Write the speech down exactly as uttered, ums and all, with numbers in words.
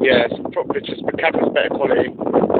Yeah, some crop pictures, but camera's better quality.